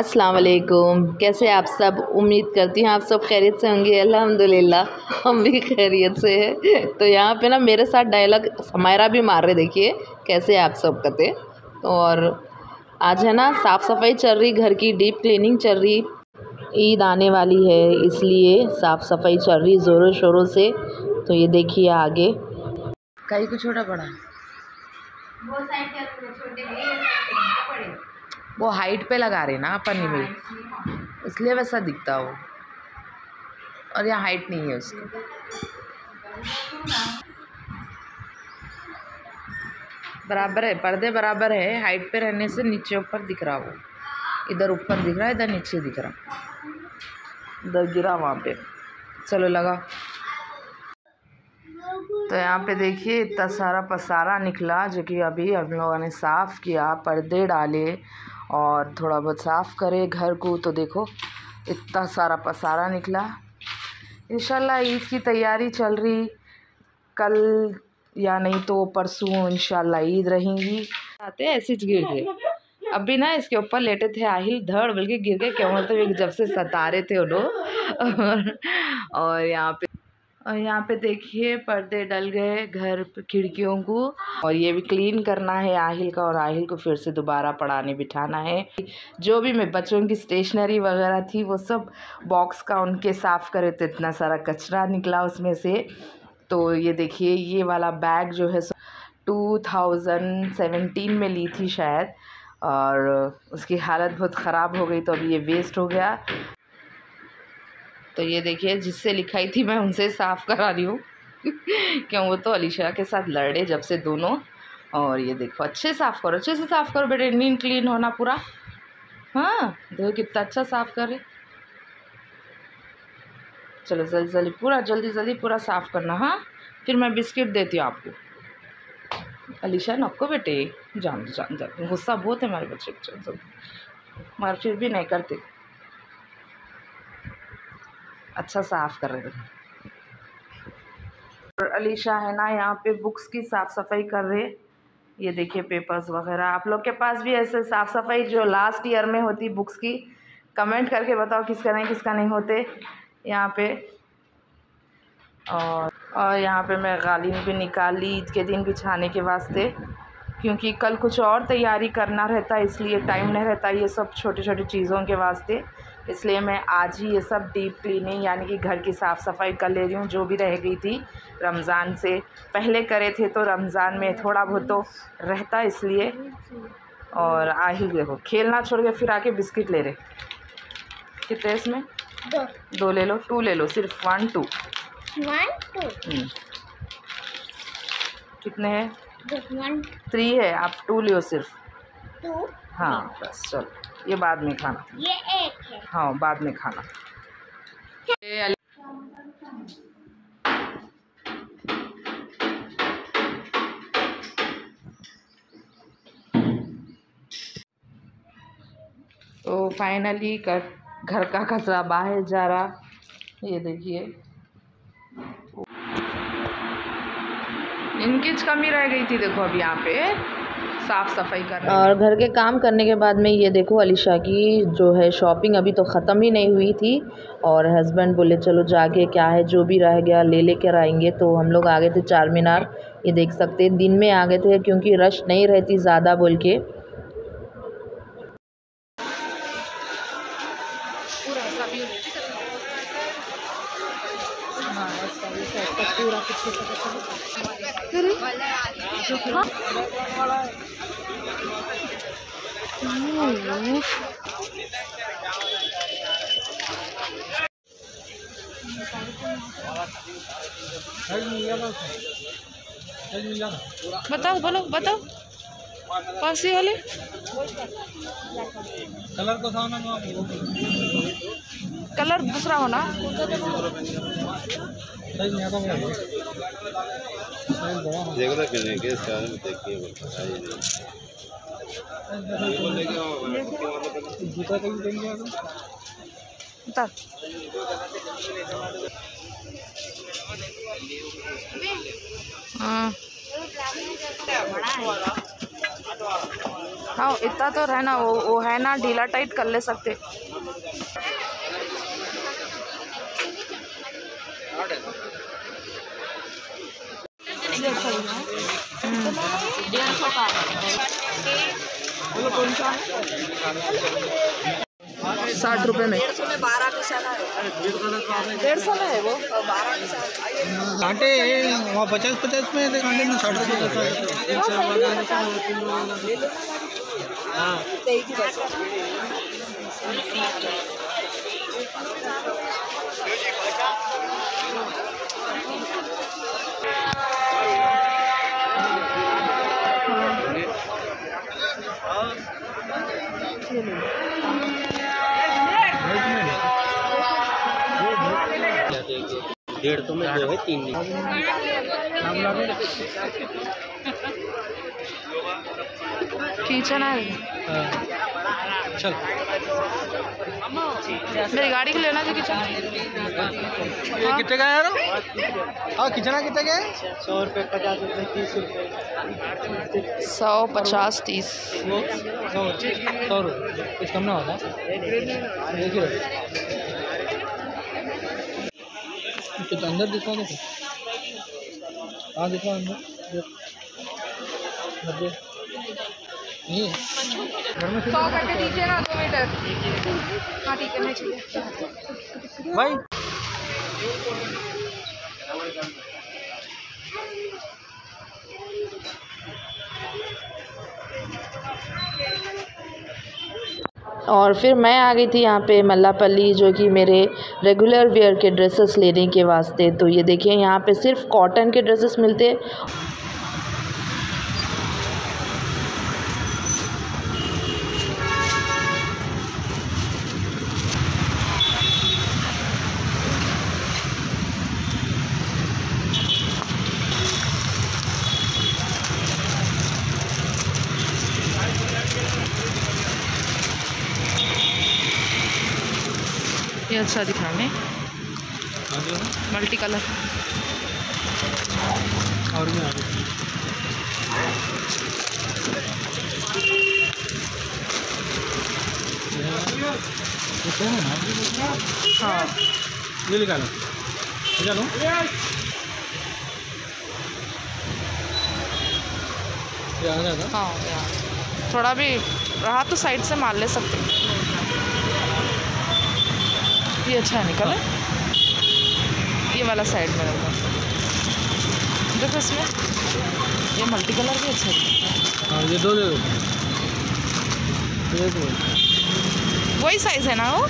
अस्सलाम वालेकुम। कैसे आप सब? उम्मीद करती हूँ आप सब खैरियत से होंगे। अल्हम्दुलिल्लाह हम भी खैरियत से हैं। तो यहाँ पे ना मेरे साथ डायलॉग समायरा भी मार रहे, देखिए कैसे आप सब कहते। और आज है ना साफ़ सफाई चल रही, घर की डीप क्लीनिंग चल रही। ईद आने वाली है इसलिए साफ़ सफाई चल रही ज़ोरों शोरों से। तो ये देखिए आगे कहीं को छोटा बड़ा वो हाइट पे लगा रहे ना पन्नी में, इसलिए वैसा दिखता हो। और यहाँ हाइट नहीं है उसकी। बराबर है, पर्दे बराबर है। हाइट पे रहने से नीचे ऊपर दिख रहा, वो इधर ऊपर दिख रहा है, इधर नीचे दिख रहा, इधर गिरा वहाँ पे। चलो लगा। तो यहाँ पे देखिए इतना सारा पसारा निकला, जो कि अभी हम लोगों ने साफ़ किया, पर्दे डाले और थोड़ा बहुत साफ़ करे घर को। तो देखो इतना सारा पसारा निकला। इंशाल्लाह ईद की तैयारी चल रही, कल या नहीं तो परसों इंशाल्लाह ईद रहेंगी। आते ऐसे गिर गए। अभी ना इसके ऊपर लेटे थे आहिल, धड़ बल्कि गिर गए। क्यों मतलब जब से सता रहे थे वो लोग। और यहाँ पे देखिए पर्दे डल गए घर पे, खिड़कियों को। और ये भी क्लीन करना है आहिल का, और आहिल को फिर से दोबारा पढ़ाने बिठाना है। जो भी मैं बच्चों की स्टेशनरी वगैरह थी वो सब बॉक्स का उनके साफ़ करे, तो इतना सारा कचरा निकला उसमें से। तो ये देखिए ये वाला बैग जो है 2017 में ली थी शायद, और उसकी हालत बहुत ख़राब हो गई, तो अभी ये वेस्ट हो गया। तो ये देखिए जिससे लिखाई थी मैं उनसे साफ़ करा रही हूँ। क्यों वो तो अलीशा के साथ लड़े जब से दोनों। और ये देखो अच्छे साफ़ करो, अच्छे से साफ़ करो बेटे, नीट क्लीन होना पूरा। हाँ देखो कितना अच्छा साफ़ करे। चलो जल्दी जल्दी पूरा, जल्दी जल्दी पूरा साफ़ करना। हाँ फिर मैं बिस्किट देती हूँ आपको। अलीशा नको बेटे, जान जान जान, गुस्सा बहुत है हमारे बच्चे, मगर फिर भी नहीं करते, अच्छा साफ़ कर रहे थे। और अलीशा है ना यहाँ पे बुक्स की साफ़ सफाई कर रहे। ये देखिए पेपर्स वगैरह। आप लोग के पास भी ऐसे साफ़ सफाई जो लास्ट ईयर में होती बुक्स की, कमेंट करके बताओ किसका नहीं होते यहाँ पे। और यहाँ पे मैं कालीन भी निकाल ली ईद के दिन बिछाने के वास्ते, क्योंकि कल कुछ और तैयारी करना रहता है, इसलिए टाइम नहीं रहता ये सब छोटी छोटी चीज़ों के वास्ते। इसलिए मैं आज ही ये सब डीप क्लीनिंग यानी कि घर की साफ़ सफाई कर ले रही हूँ, जो भी रह गई थी रमज़ान से पहले करे थे, तो रमज़ान में थोड़ा बहुत तो रहता इसलिए। और आहिल देखो खेलना छोड़ के फिर आके बिस्किट ले रहे। कितने इसमें? दो ले लो, 2 ले लो, सिर्फ 1 2 कितने हैं? 3 है, आप 2 लियो सिर्फ। 2? हाँ बस चलो, ये बाद में खाना। ये 1 है। हाँ बाद में खाना। तो फाइनली घर का कचरा बाहर जा रहा। ये देखिए इनकी कमी रह गई थी, देखो अब यहाँ पे साफ़ सफाई कर रहे हैं। और घर के काम करने के बाद में ये देखो अलीशा की जो है शॉपिंग अभी तो ख़त्म ही नहीं हुई थी, और हस्बैंड बोले चलो जाके क्या है जो भी रह गया ले लेकर आएंगे। तो हम लोग आ गए थे चार मीनार। ये देख सकते हैं दिन में आ गए थे क्योंकि रश नहीं रहती ज़्यादा बोल के। बताओ बोलो बताओ कौन सी वाली कलर दूसरा होना। हाँ हाँ इतना तो रहना, वो है ना, ढीला टाइट कर ले सकते। ₹60 में 12 पीस है। 150 में है वो 12 पीस कांटे वहाँ 50 में कांटे में 60 रुपये। डेढ़ तो में 2 है 3 नहीं। किचन है। चल मेरी गाड़ी को लेना था किचन। ये कितने का है यार? हाँ किचन कितने का है? 100 रुपये 50 रुपये 30 रुपये 100 50 30 100 रुपये कुछ कम ना होता। तो अंदर दिखा दो। हाँ दिखा अंदर नहीं घर में 100 करके दीजिए ना 2 मीटर। हाँ ठीक है मैं चाहिए भाई। और फिर मैं आ गई थी यहाँ पे मल्लापल्ली, जो कि मेरे रेगुलर वेयर के ड्रेसेस लेने के वास्ते। तो ये देखिए यहाँ पे सिर्फ कॉटन के ड्रेसेस मिलते हैं। ये अच्छा दिख रहा है मल्टी कलर। और भी हाँ ये निकालो निकालो। हाँ यार थोड़ा भी रहा तो साइड से मार ले सकते। ये अच्छा है निकला। ये वाला साइड में रहेगा। देखो इसमें ये मल्टी कलर भी अच्छा है। हाँ ये 2 दे दो। वही साइज़ है ना वो।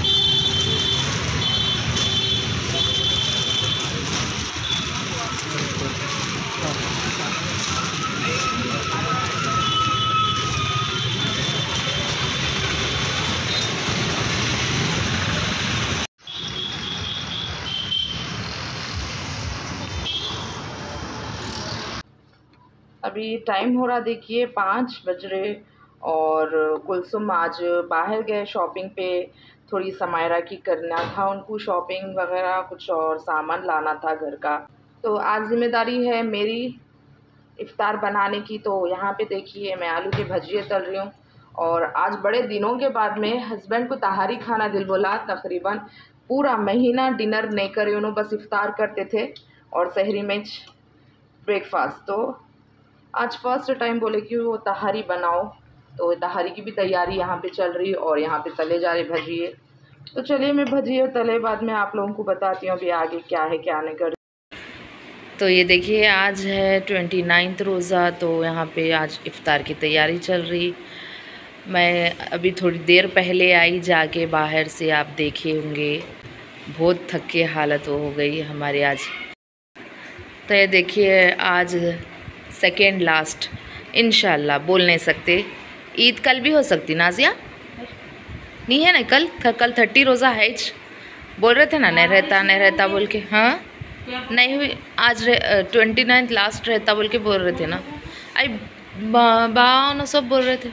अभी टाइम हो रहा देखिए 5 बज रहे और कुलसुम आज बाहर गए शॉपिंग पे। थोड़ी समायरा की करना था उनको, शॉपिंग वगैरह कुछ और सामान लाना था घर का। तो आज ज़िम्मेदारी है मेरी इफ़्तार बनाने की। तो यहाँ पे देखिए मैं आलू के भजिए तल रही हूँ। और आज बड़े दिनों के बाद में हस्बैंड को तहारी खाना दिल बोला। तकरीबन पूरा महीना डिनर नहीं करे उन्होंने, बस इफ़्तार करते थे और सहरी में ब्रेकफास्ट। तो आज फर्स्ट टाइम बोले कि वो तहारी बनाओ। तो तहारी की भी तैयारी यहाँ पे चल रही और यहाँ पे तले जा रहे भजिए। तो चलिए मैं भजिए तले बाद में आप लोगों को बताती हूँ अभी आगे क्या है क्या नहीं कर। तो ये देखिए आज है 29 रोज़ा। तो यहाँ पे आज इफ़्तार की तैयारी चल रही। मैं अभी थोड़ी देर पहले आई जाके बाहर से, आप देखे होंगे बहुत थक के हालत हो गई हमारे आज। तो ये देखिए आज सेकेंड लास्ट इंशाल्लाह, बोल नहीं सकते। ईद कल भी हो सकती नाजिया नहीं है ना, कल 30 रोज़ा है बोल रहे थे ना, नहीं रहता बोल के। हाँ नहीं हुई आज 29 लास्ट रहता बोल के बोल रहे थे ना। आई बावन सब बोल रहे थे।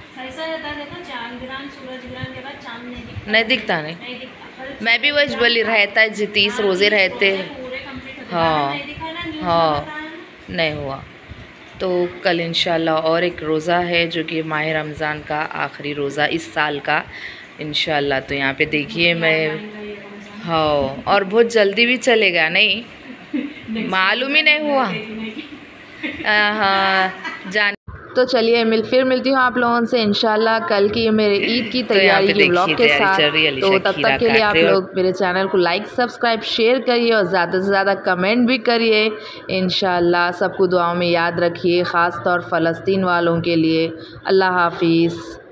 नहीं दिखता नहीं। मैं भी वही बोली रहता है 30 रोज़े रहते। हाँ हाँ नहीं हुआ। तो कल इंशाल्लाह और एक रोज़ा है जो कि माह रमज़ान का आखिरी रोज़ा इस साल का इंशाल्लाह। तो यहाँ पे देखिए मैं, हाँ, और बहुत जल्दी भी चलेगा, नहीं मालूम ही नहीं हुआ। हाँ जान। तो चलिए फिर मिलती हूँ आप लोगों से इंशाल्लाह कल की मेरे ईद की तैयारी के ब्लॉग के साथ। तो तब तक के लिए आप लोग मेरे चैनल को लाइक सब्सक्राइब शेयर करिए और ज़्यादा से ज़्यादा कमेंट भी करिए। इंशाल्लाह सबको दुआओं में याद रखिए, ख़ास तौर फ़लस्तीन वालों के लिए। अल्लाह हाफिज़।